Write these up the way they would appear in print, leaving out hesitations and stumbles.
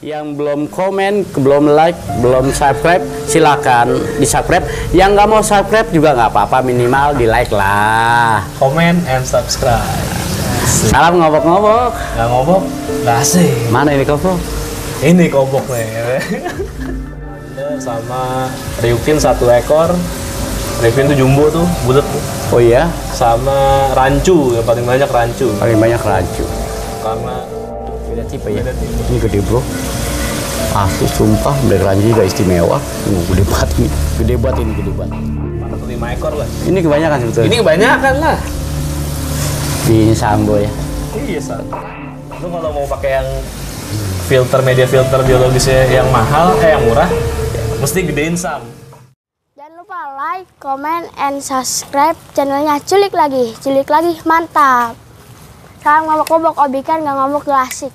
Yang belum komen, belum like, belum subscribe, silakan di subscribe. Yang nggak mau subscribe juga nggak apa-apa, minimal di like lah. Comment and subscribe. Salam ngobok-ngobok. Nggak ngobok, nggak asik. Mana ini kobok? Ini kobok nih. Sama Ryukin 1 ekor. Ryukin tuh jumbo tuh, bulat tuh. Oh iya? Sama rancu, yang paling banyak rancu. Paling banyak rancu. Karena beda tipe ya. Ini gede bro. Asli sumpah, black rancu juga istimewa. Gede banget ini. Gede banget ini, gede banget. 5 ekor lah. Ini kebanyakan sebetulnya. Ini kebanyakan lah. Di Sambo ya. Iya, San. Lu kalau mau pakai yang media filter biologisnya yang mahal, yang murah, mesti gedein Sam. Jangan lupa like, comment, and subscribe channelnya Culik Lagi, mantap. Salam ngobok-ngobok, obikan nggak ngobok gak asik.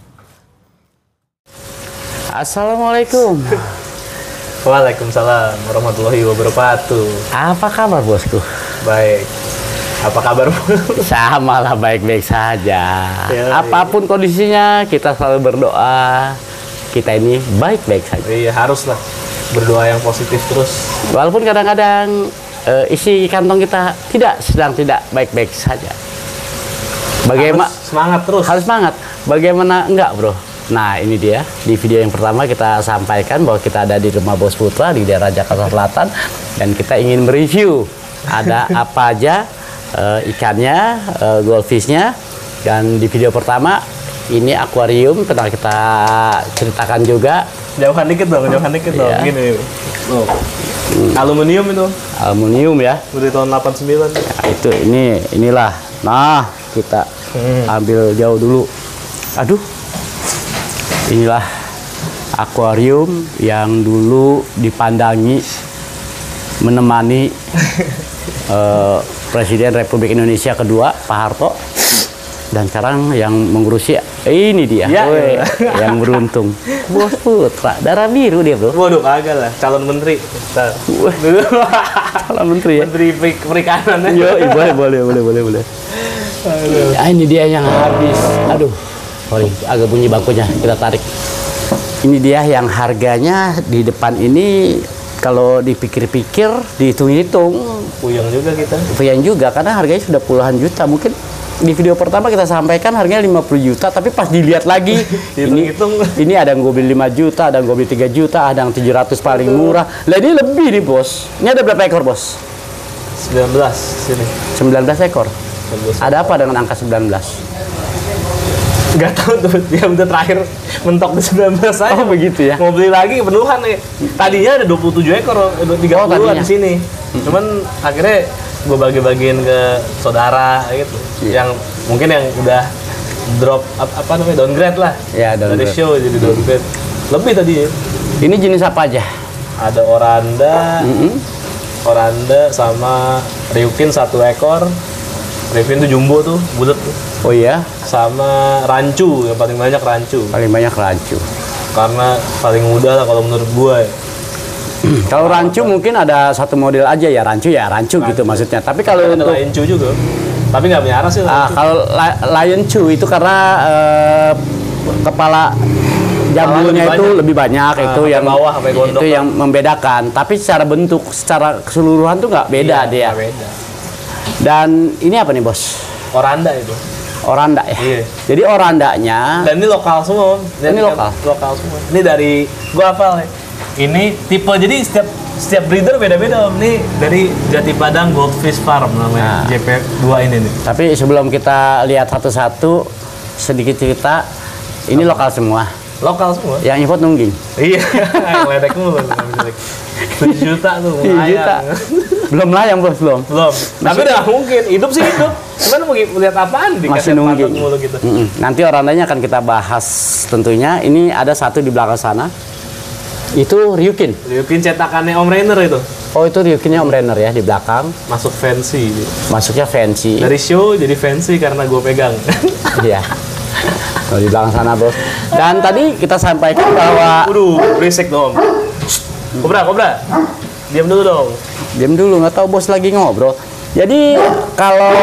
Assalamualaikum. Waalaikumsalam warahmatullahi wabarakatuh. Apa kabar bosku? Baik. Apa kabar? Sama lah, baik-baik saja. Ya, apapun kondisinya, kita selalu berdoa. Kita ini baik-baik saja. Iya, haruslah berdoa yang positif terus. Walaupun kadang-kadang isi kantong kita sedang tidak baik-baik saja. Bagaimana? Harus semangat terus. Harus semangat. Bagaimana enggak, bro? Nah, ini dia. Di video yang pertama kita sampaikan bahwa kita ada di rumah Bos Putra di daerah Jakarta Selatan. Dan kita ingin mereview ada apa aja ikannya, goldfishnya. Dan di video pertama ini akuarium pernah kita ceritakan juga. Jauhan dikit dong, Iya. Gini. Oh. Aluminium itu. Aluminium ya. Udah tahun 89. Nah, itu inilah. Nah, kita ambil jauh dulu. Aduh. Inilah akuarium yang dulu dipandangi menemani Presiden Republik Indonesia kedua Pak Harto, dan sekarang yang mengurusi ini dia, ya, yang beruntung Bos Putra, darah biru dia bro. Waduh, kagak lah, calon menteri. Calon menteri ya. Menteri Perikanan. Yo, boleh. Ya, ini dia yang habis. Aduh, sorry, agak bunyi bangkunya, kita tarik. Ini dia yang harganya di depan ini. Kalau dipikir-pikir, dihitung-hitung, Puyeng juga kita. puyeng juga karena harganya sudah puluhan juta. Mungkin di video pertama kita sampaikan harganya 50 juta, tapi pas dilihat lagi ini ada yang gue beli 5 juta, ada yang gue beli 3 juta, ada yang 700 paling murah. Lah ini lebih nih bos. Ini ada berapa ekor bos? 19 sini. 19 ekor. 19. Ada apa dengan angka 19? Gak tahu tuh, dia udah terakhir mentok di 19 aja. Oh begitu ya. Mau beli lagi penuhan nih. Tadinya ada 27 ekor, 30 di sini. Cuman akhirnya gue bagi-bagiin ke saudara gitu. Yang mungkin yang udah drop apa namanya, downgrade lah. Ya, downgrade. Dari show jadi downgrade. Lebih tadi ya. Ini jenis apa aja? Ada oranda sama Ryukin 1 ekor. Ryukin tuh jumbo tuh, bulat tuh. Oh iya? Sama rancu, yang paling banyak rancu. Paling banyak rancu. Karena paling mudah lah kalau menurut gue. Kalau rancu mungkin ada satu model aja ya, rancu gitu maksudnya. Tapi kalau ada untuk Lion Chu juga, tapi nggak melihara sih. kalau Lion Chu itu karena kepala jambulnya itu lebih banyak, itu yang bawah, gondok, itu yang membedakan. Tapi secara bentuk, secara keseluruhan tuh nggak beda dia. Nggak beda. Dan ini apa nih bos? Oranda itu. Oranda ya. Iya. Jadi orandanya. Dan ini lokal semua. Ini lokal. Lokal semua. Ini dari gua hafal nih. Ini tipe, jadi setiap breeder beda-beda om. Ini dari Jati Padang Goldfish Farm namanya. JP2 ini nih. Tapi sebelum kita lihat satu-satu, sedikit cerita. Ini lokal semua. Lokal semua. Yang import nungging. Iya. Ledek mulu. 7 juta tuh. 7 juta. Belum layang bos, belum. Tapi udah mungkin hidup sih hidup. Cuman mau lihat apaan di masih nungging. Mulu gitu. Nanti orandanya akan kita bahas tentunya. Ini ada satu di belakang sana. Itu Ryukin. Ryukin cetakannya Om Rainer itu. Oh itu Ryukinnya Om Rainer ya di belakang. Masuk fancy. Masuknya fancy. Dari show jadi fancy karena gue pegang. Iya. Oh, di belakang sana bos. Dan tadi kita sampaikan bahwa. Waduh, berisik dong. Kobra. Diam dulu dong. Diam dulu, nggak tahu bos lagi ngobrol. Jadi kalau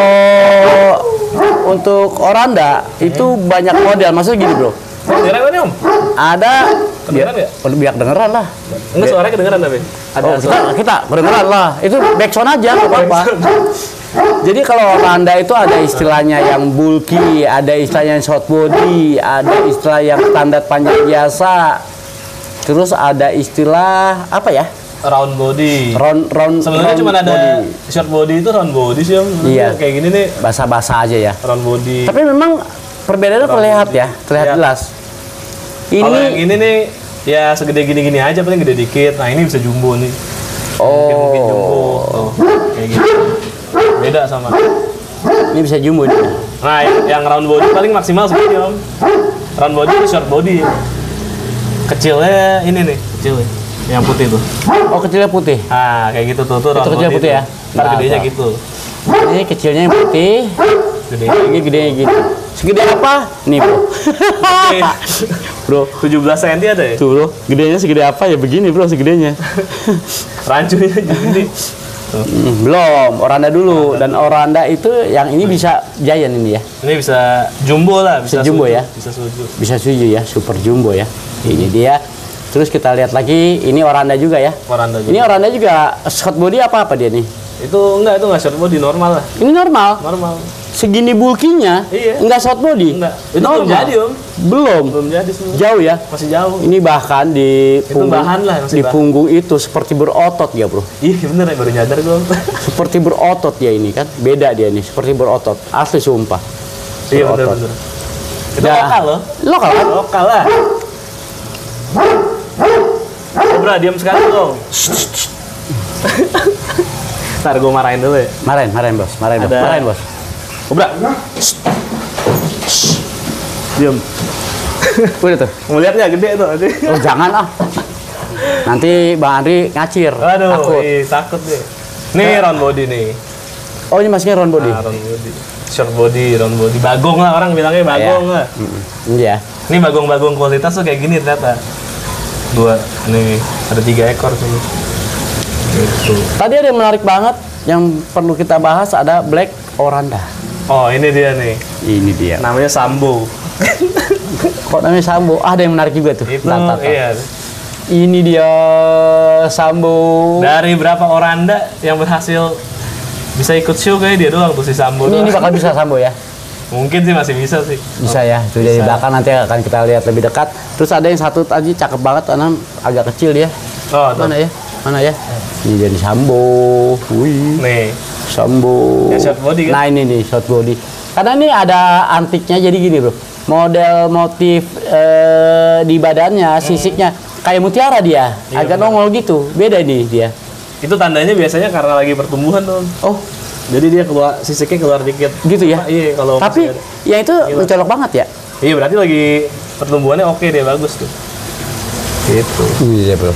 untuk oranda itu banyak model, maksudnya gini bro. Model apa nih om? Ada Kedengeran nggak? Biar dengeran lah. Enggak, suaranya kedengeran tapi. Ada Oh, kita kedengeran lah. Itu backsound aja, nggak apa-apa. Jadi kalau oranda itu ada istilahnya yang bulky, ada istilahnya yang short body, ada istilah yang standar panjang biasa. Terus ada istilah apa ya? round body. Round. Sebenarnya cuma ada body. short body itu round body sih, Om. Iya. Kayak gini nih, Basa-basa aja ya. round body. Tapi memang perbedaannya terlihat ya, terlihat Iya. jelas. Kalau yang Ini ini nih ya segede gini-gini aja, paling gede dikit. Nah, ini bisa jumbo nih. Mungkin jumbo. Tuh, kayak gitu. Beda sama. ini bisa jumbo nih. Nah, yang round body paling maksimal segini, Om. Round body itu short body. Kecilnya ini nih, kecil nih. Yang putih tuh. Oh, kecilnya putih. Nah, kayak gitu tuh round Itu kecil body putih tuh. ya? Ntar Nah, gedenya tuh. gitu. Ini kecilnya yang putih, Gede. ini gedenya gini. Segede apa? Nih, Bro. Bro, 17 cm ada ya? tuh, Bro. Gedenya segede apa ya? Begini, Bro, segedenya. Rancunya gini. Tuh. Belum, oranda dulu. Dan oranda itu yang ini bisa giant ini ya. Ini bisa jumbo lah, bisa Jumbo suju. ya? Bisa suju. Bisa suju ya, super jumbo ya. Ini dia. Terus kita lihat lagi, ini oranda juga ya. Oranda juga. Ini oranda juga short body apa dia nih? Itu enggak short body, normal lah. Ini normal. Normal. Segini bulkinya, Iya. enggak short body. Enggak. Itu belum Normal. jadi, Om. Belum. Belum jadi semua. Jauh ya. Masih jauh. Ini bahkan di Itu bahan lah, masih di bahan. punggung itu seperti berotot ya, Bro. Iya bener ya, baru nyadar gue. Seperti berotot dia ini kan. Beda dia nih, seperti berotot. Asli sumpah. Iya Berotot. bener. Itu Dah. lokal loh. Lokal kan? Lokal lah. Bro, diam sekali dong. Ntar gue marahin dulu ya. Marahin bos. Ada- Marahin bos. Kobra. Diam. Udah tuh. Mau lihat nggak gede tuh? Oh jangan ah. Nanti Bang Andri ngacir. Aduh, Takut. takut deh. Nih round body nih. Oh ini masuknya round body. Nah, round body. Short body, round body. Bagong lah, orang bilangnya bagong lah. Iya. Ini bagong-bagong kualitas tuh kayak gini ternyata. Dua, nih ada 3 ekor tuh. Gitu. Tadi ada yang menarik banget yang perlu kita bahas, ada black oranda. Oh ini dia nih, Ini dia. namanya Sambo. Kok namanya Sambo? Ah, ada yang menarik juga tuh. Itu Bentar. iya. Ini dia Sambo. Dari berapa oranda yang berhasil bisa ikut show kayak dia doang tuh si Sambo. Ini doang. bakal bisa Sambo ya? Mungkin sih masih bisa sih. Bisa ya. Itu dari Bisa. belakang nanti akan kita lihat lebih dekat. Terus ada yang satu tadi cakep banget, karena agak kecil dia. Oh tuh. Mana ya? Mana ya? Ini jadi Sambo. Wih. Nih. Sambo. Yang short body kan? Nah ini nih short body. Karena ini ada antiknya jadi gini bro. Model motif di badannya, sisiknya kayak mutiara dia. Iya, Agak benar. nongol gitu. Beda nih dia. Itu tandanya biasanya karena lagi pertumbuhan tuh. Oh Jadi dia keluar, sisiknya keluar dikit. gitu ya. Iya kalau Tapi masih ada. ya itu Gila. mencolok banget ya. Iya berarti lagi pertumbuhannya oke dia bagus tuh. Gitu. Iya bro.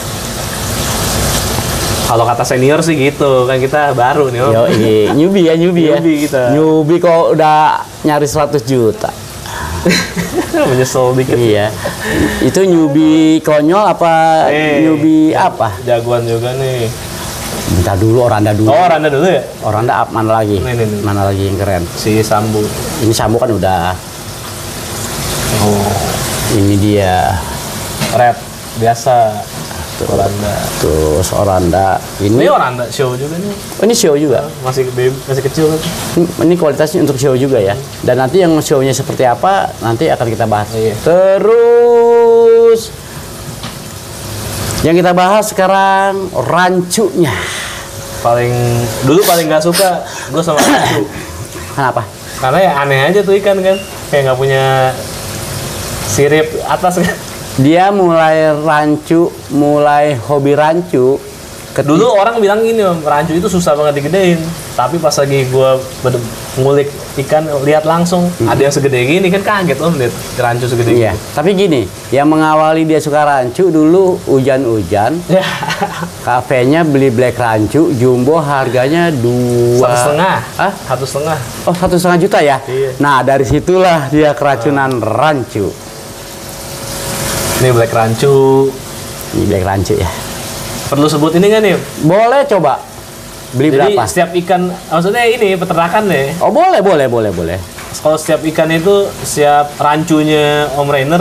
Kalau kata senior sih gitu, kan kita baru nih Om. Yo, newbie ya. Newbie kita. Newbie kok udah nyaris 100 juta. Menyesal dikit. Iya. Itu newbie konyol apa newbie apa? Jagoan juga nih. Bentar dulu, oranda dulu. Oh, Randa dulu ya? Oranda up mana lagi? Nih. Mana lagi yang keren? Si Sambu. Ini Sambo kan udah. Oh, Ini dia. red biasa. Oranda. Terus oranda. Ini Ini Oranda show juga nih. oh, ini show juga. Masih baby, masih kecil kan. Ini kualitasnya untuk show juga ya. Dan nanti yang show-nya seperti apa nanti akan kita bahas. Iya. Terus yang kita bahas sekarang rancunya. Dulu paling nggak suka gue sama rancu. Kenapa? Karena ya aneh aja tuh ikan kan. Kayak nggak punya sirip atas kan. Dia mulai rancu, mulai hobi rancu. Dulu orang bilang gini Om, rancu itu susah banget digedein. Tapi pas lagi gue ngulik ikan, lihat langsung ada yang segede gini kan kaget Om lihat rancu segede Iya, gini. tapi gini, yang mengawali dia suka rancu dulu hujan-hujan, Ya, kafenya beli black rancu, jumbo harganya 2 1,5. Hah? 1,5. Oh 1,5 juta ya? Iya. Nah dari situlah dia keracunan rancu. Ini black rancu. Ini black rancu ya. Perlu sebut ini nggak nih? Boleh coba beli Jadi berapa? setiap ikan, maksudnya ini peternakan deh. Oh boleh. Kalau setiap ikan itu, setiap rancunya Om Rainer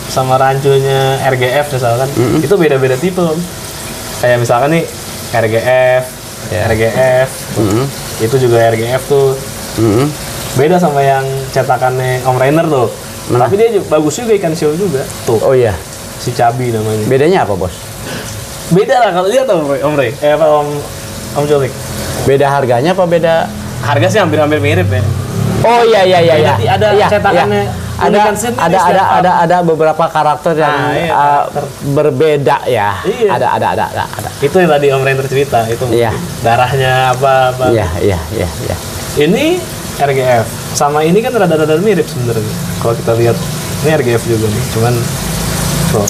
sama rancunya RGF misalkan, itu beda-beda tipe Om. Kayak misalkan nih RGF, RGF, itu juga RGF tuh. Beda sama yang cetakannya Om Rainer tuh. Tapi dia juga, bagus juga ikan shio juga. Tuh. Oh iya. Si Cabi namanya. Bedanya apa, Bos? Beda lah kalau dia tuh Om Ray. Om Jolik. Beda harganya apa beda? Harga sih hampir-hampir mirip ya. Oh iya. Nanti ada cetakannya. Ada beberapa karakter yang berbeda ya. Iya. Ada. Itu yang tadi Om Rainer cerita itu. Iya. Darahnya apa. Iya. Ini RGF. Sama ini kan rada-rada mirip sebenarnya. Kalau kita lihat ini RGF juga nih, cuman tuh.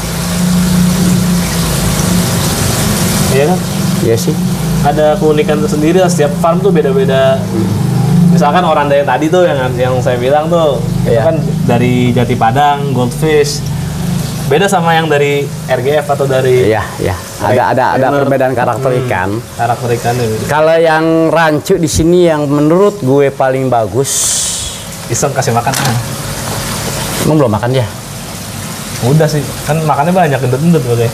Iya kan? Iya sih. Ada keunikan tersendiri lah, setiap farm tuh beda-beda. Misalkan Oranda yang tadi tuh yang saya bilang tuh, itu kan dari Jati Padang, Goldfish. Beda sama yang dari RGF atau dari Iya. Ada perbedaan karakter ikan. Karakter ikannya beda. Kalau yang rancu di sini yang menurut gue paling bagus, Iseng kasih makan. emang belum makan dia? Udah sih, kan makannya banyak, gendut-gendut boleh.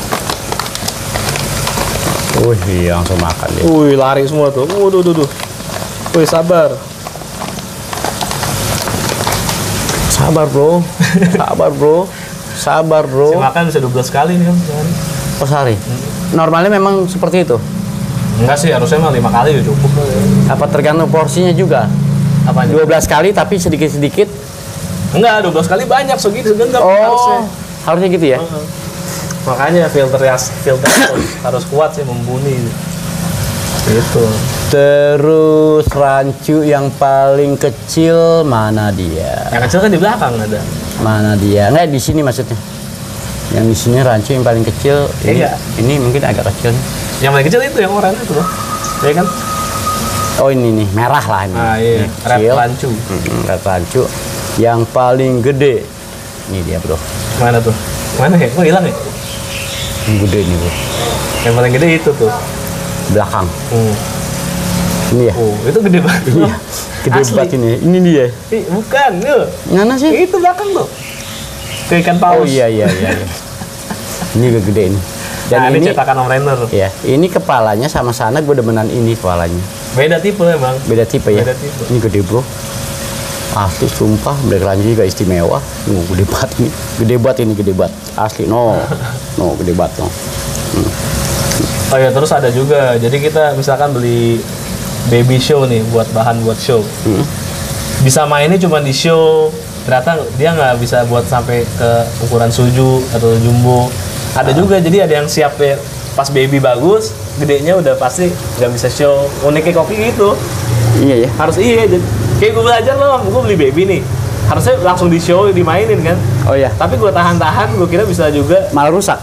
Wih, langsung makan dia. Wih, lari semua tuh. Waduh. Wih, sabar. Sabar bro. Si makan bisa 12 kali nih Om sehari. Oh sehari? Normalnya memang seperti itu? Enggak sih, harusnya mah 5 kali ya cukup. Apa tergantung porsinya juga? Apa 12 kali tapi sedikit-sedikit? Enggak, 12 kali banyak segitu segenggam harusnya gitu ya? Makanya filter harus kuat sih membuni. Gitu. Terus rancu yang paling kecil mana dia? Yang kecil kan di belakang ada. Mana dia? Enggak, di sini maksudnya. Yang di sini rancu yang paling kecil. Ini mungkin agak kecil. Yang paling kecil itu yang oranye itu loh. Ya kan? Oh ini nih, merah lah ini. Iya, red rancu. Red rancu. Yang paling gede. Ini dia, Bro. Mana tuh? Mana ya? Kok hilang ya? Yang gede nih, Bro. Yang paling gede itu tuh. Belakang. Ini ya? Oh, itu gede banget. Iya. Gede banget ini. Ini dia. Bukan, yuk. Mana sih? Itu belakang tuh. Ke ikan paus. Oh iya. Ini agak gede ini. Dan ini cetakan Om Rainer. Ya, ini kepalanya sama sana gue demenan ini kepalanya. Beda tipe emang. Beda tipe ya. Beda tipe. Ini gede bro. Asli sumpah, black ranji juga istimewa. Gede banget ini. Gede banget. Asli gede banget no. Oh ya, terus ada juga. Jadi kita misalkan beli baby show nih buat bahan buat show. Bisa mainnya cuma di show. Ternyata dia nggak bisa buat sampai ke ukuran suju atau jumbo. Ada juga, jadi ada yang siap ya, pas baby bagus, gedenya udah pasti nggak bisa show. Uniknya kopi gitu. Iya ya. Harus kayak gue belajar loh, gue beli baby nih. Harusnya langsung di show, dimainin kan. Oh iya. Tapi gue tahan-tahan, gue kira bisa juga. Malah rusak.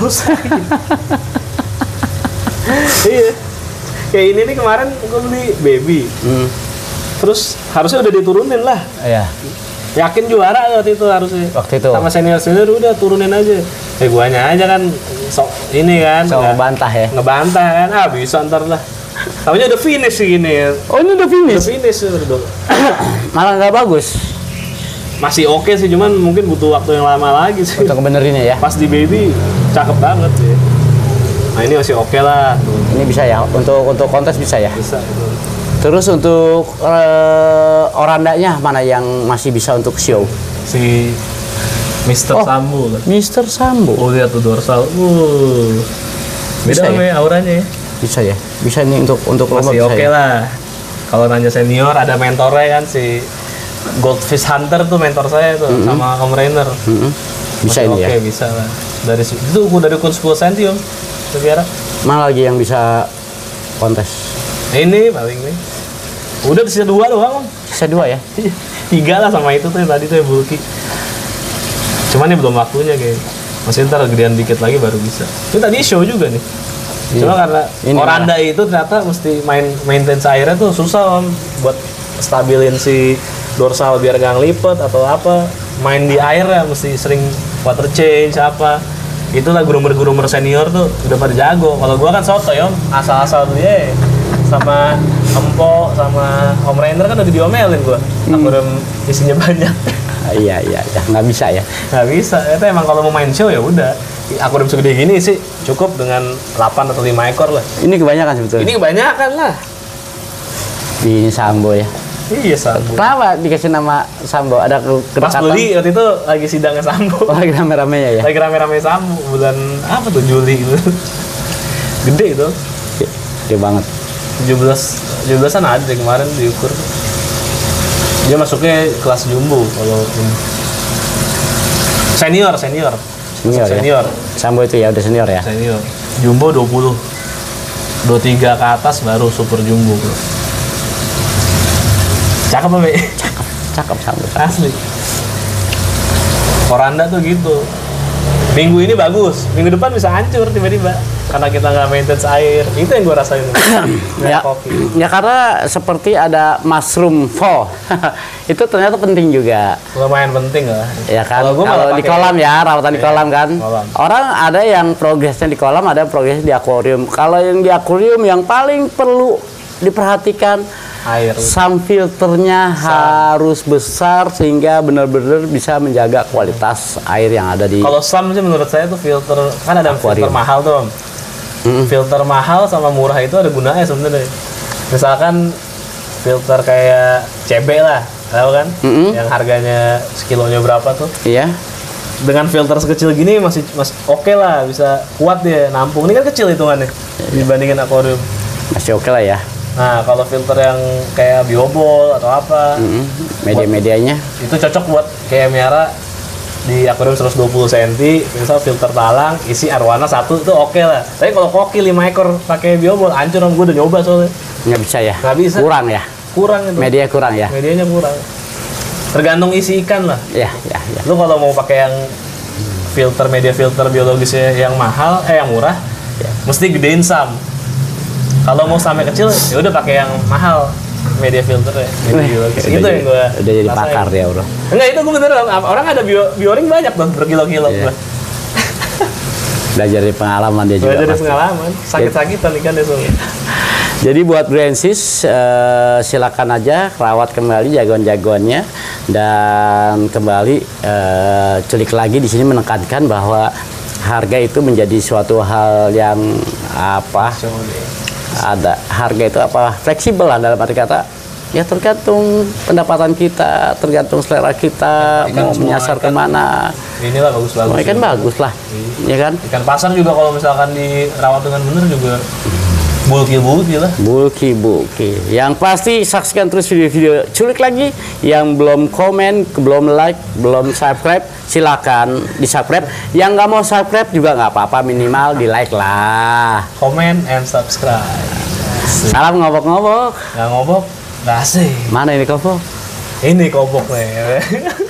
Iya. Kayak ini nih kemarin gue beli baby. Terus harusnya udah diturunin lah. Iya. Yakin juara waktu itu harusnya. Waktu itu. Sama senior udah turunin aja. Guanya aja kan ini kan. Ngebantah ya. Ngebantah kan. Bisa ntar lah. Tahunya udah finish sih gini. Oh ini udah finish. Udah finish udah. Malah nggak bagus. Masih oke sih, cuman mungkin butuh waktu yang lama lagi sih. Untuk ngebenerinnya ya. Pas di baby cakep banget sih. Nah ini masih oke lah. Ini bisa ya. Untuk kontes bisa ya. Bisa. Terus untuk orandanya mana yang masih bisa untuk show? Si Mr. Sambu lah. Mr. Sambu. Oh lihat tuh dorsal. Beda Bisa ya auranya ya. Bisa ya. Bisa nih untuk masih oke lah. Kalau nanya senior ada mentornya kan si Goldfish Hunter tuh mentor saya tuh sama Om Rainer. Bisa ini ya. Oke, bisa lah. Dari itu dari ukun 10 cm Om. Sekarang. Mana lagi yang bisa kontes? Ini paling nih. Udah sisa 2 doang Om. Sisa 2 ya? 3 lah sama itu tuh yang tadi tuh yang bulky. Cuman ini belum waktunya kayak. Masih ntar gedean dikit lagi baru bisa. Ini tadi show juga nih. Cuma karena oranda itu ternyata mesti maintenance airnya tuh susah Om buat stabilin si dorsal biar gak ngelipet atau apa. Main di air ya mesti sering water change apa. Itulah groomer senior tuh udah pada jago. Kalau gua kan soto ya Om, asal-asal dia sama Empo sama Om Rainer kan udah diomelin gua. Akuarium isinya banyak. Iya, nggak bisa ya. Nggak bisa, itu emang kalau mau main show ya udah. Akuarium segede gini sih cukup dengan 8 atau 5 ekor lah. Ini kebanyakan sebetulnya. Ini kebanyakan lah. Ini Sambo ya. Iya, Sambo. Kenapa dikasih nama Sambo? Ada Pas kedekatan? beli waktu itu lagi sidangnya Sambo. Oh, lagi rame-ramenya ya? Lagi rame-rame Sambo bulan apa tuh, Juli gitu. Gede itu. Gede banget. 17-an ada kemarin diukur. Dia masuknya kelas jumbo kalau ini. Senior. Senior Senior. ya? Sambo itu ya udah senior ya? Senior. Jumbo 20. 23 ke atas baru super jumbo, bro. Cakep apa, Be? Cakep Sambo. Asli. Koranda tuh gitu. Minggu ini bagus, minggu depan bisa hancur tiba-tiba karena kita nggak maintenance air. Itu yang gue rasain. Ya, ya karena seperti ada mushroom fall. Itu ternyata penting juga. Lumayan penting lah. Ya kan, Kalau di kolam ya, rawatan di kolam kan. Kolam. Orang ada yang progresnya di kolam, ada yang progresnya di akuarium. Kalau yang di akuarium yang paling perlu diperhatikan Air. Sam filternya harus besar sehingga benar-benar bisa menjaga kualitas air yang ada di. Kalau SAM sih menurut saya tuh filter, kan ada Aquarium. filter mahal tuh, Om. Filter mahal sama murah itu ada gunanya sebenarnya. Misalkan filter kayak CB lah, tahu kan? Yang harganya sekilonya berapa tuh? Iya. Dengan filter sekecil gini masih oke lah, bisa kuat dia nampung. Ini kan kecil hitungannya dibandingin akuarium. Masih oke lah ya. Nah, kalau filter yang kayak biobol atau apa, Media-medianya. itu cocok buat kayak miara di akuarium 120 cm, misal filter talang, isi arwana 1 itu oke lah. Tapi kalau koki 5 ekor pakai biobol, hancur om, gue udah nyoba soalnya. Nggak bisa ya? Nggak bisa. Kurang ya? Kurang itu. Media kurang ya? Medianya kurang. Tergantung isi ikan lah. Ya. Lu kalau mau pakai yang media filter biologisnya yang mahal, yang murah, mesti gedein SAM. Kalau mau sampai kecil, ya udah pakai yang mahal media filter ya. Itu yang gue udah jadi pakar ya, bro. Enggak, itu gue beneran. Orang ada bioring banyak tuh berkilo-kilo. Iya. Belajar dari pengalaman dia juga. Belajar dari pasti. pengalaman. Sakit-sakitan ikan deh soalnya. Jadi buat Bransis, silakan aja rawat kembali jagoan-jagoannya dan kembali Culik lagi di sini menekankan bahwa harga itu menjadi suatu hal yang apa? Ada harga itu apa? Fleksibel lah dalam arti kata. Ya tergantung pendapatan kita, tergantung selera kita mau menyasar kemana. Inilah bagus-bagus. Oh, ikan bagus lah, ya kan? Ikan pasar juga kalau misalkan dirawat dengan benar juga bulky lah. Bulky. Yang pasti saksikan terus video-video Culik lagi. Yang belum komen, belum like, belum subscribe, silakan di subscribe. Yang nggak mau subscribe juga nggak apa-apa, minimal di like lah. Comment and subscribe. Asik. Salam ngobok-ngobok. Nggak ngobok, nggak asik. Mana ini kobok? Ini kobok nih.